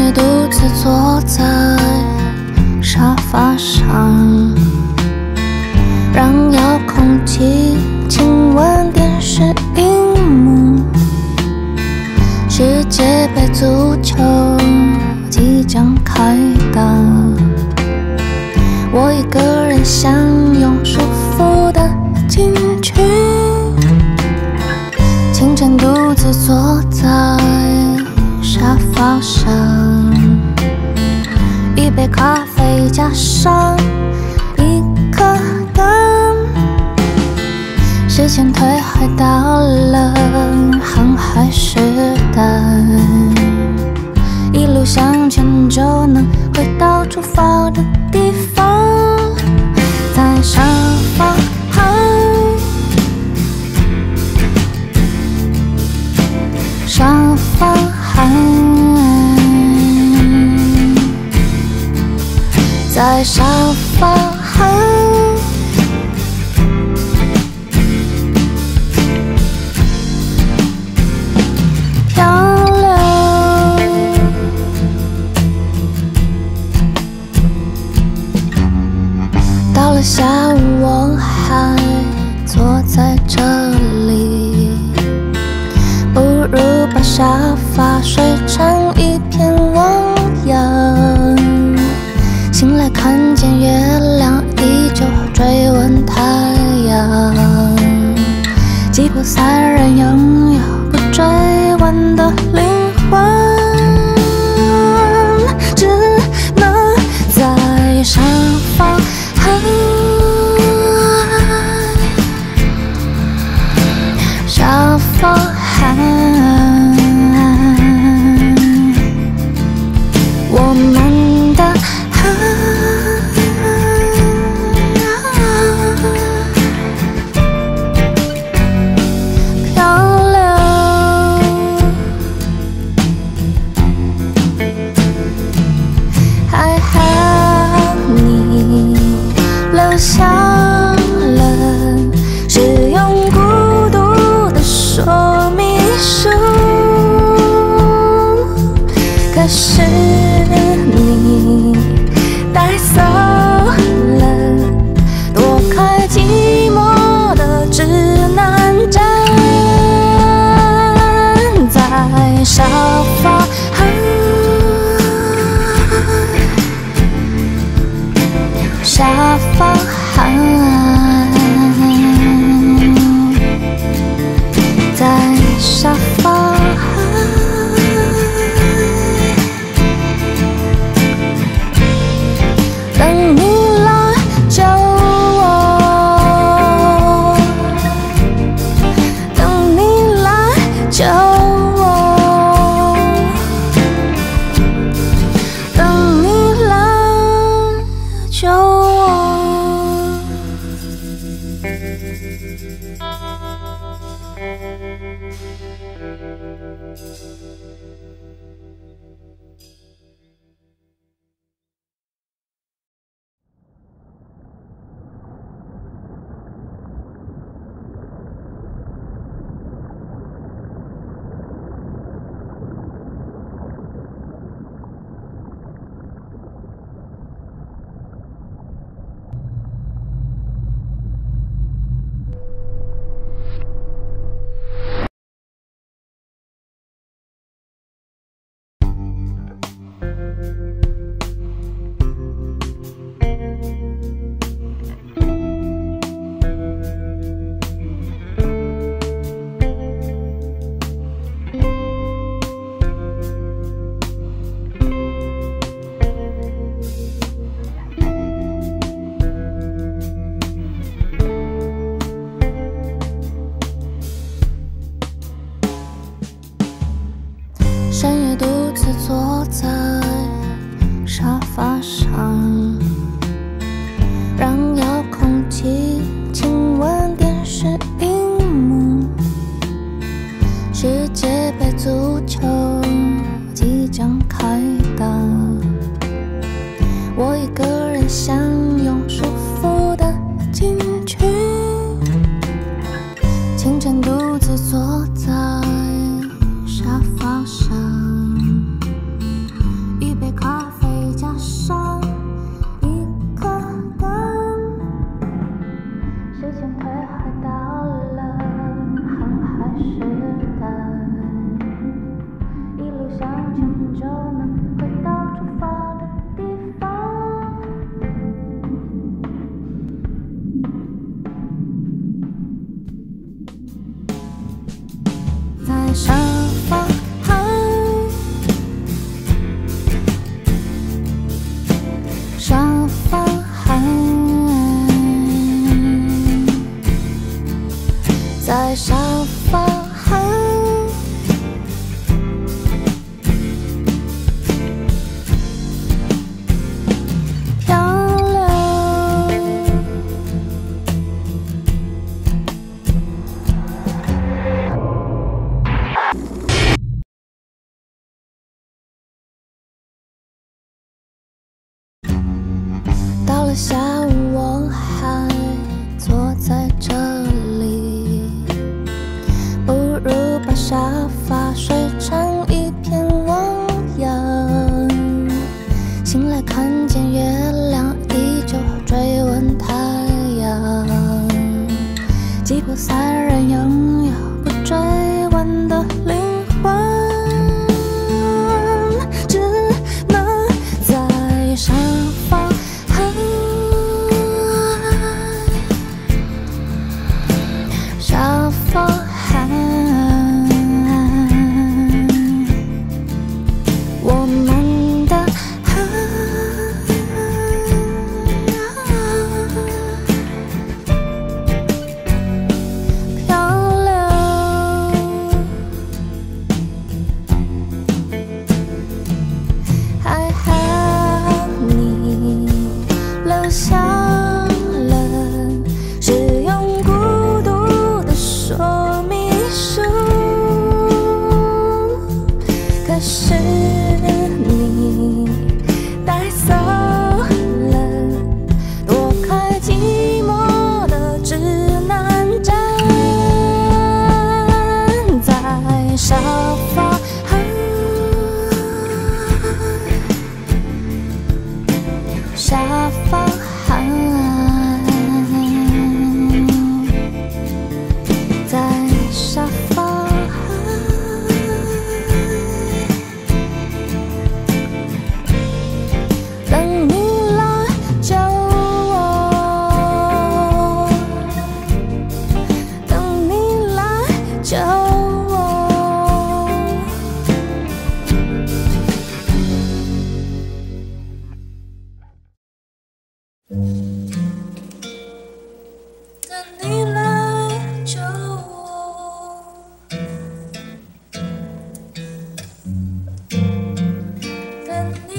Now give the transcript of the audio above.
夜独自坐在沙发上，让遥控器亲吻电视荧幕。世界杯足球即将开打，我一个人享用舒服的进去。清晨独自坐在沙发上，一杯咖啡加上一颗蛋，时间推回到了航海时代，一路向前就能回到出发的地方，在沙发沙发在沙发漂流。到了下午，我还坐在这里，不如把沙发睡成一片汪洋。醒来看见月亮依旧追问太阳，吉普赛人拥有不追问的灵魂，只能在沙发沙发我们的漂流，还好你留下了使用孤独的说明书，可是你带走了躲开寂寞的指南针，在沙发沙发在沙发等你来救我，等你来救我，等你来救我。深夜独自坐在沙发上，让遥控器亲吻电视荧幕。世界杯足球即将开打，我一个人享用舒服的进去。清晨独自坐在沙发上，一我想我还坐在这里，不如把沙发睡成一片汪洋。醒来看见月亮，依旧追问太阳。吉普赛人拥有不追问的灵魂，只能在沙发沙发我们的漂流，还好你留下了使用孤独的说明书，可是你带走了躲开寂寞的指南针，在沙发沙发在沙发等你来救我，等你来救我。等你来救我，等你。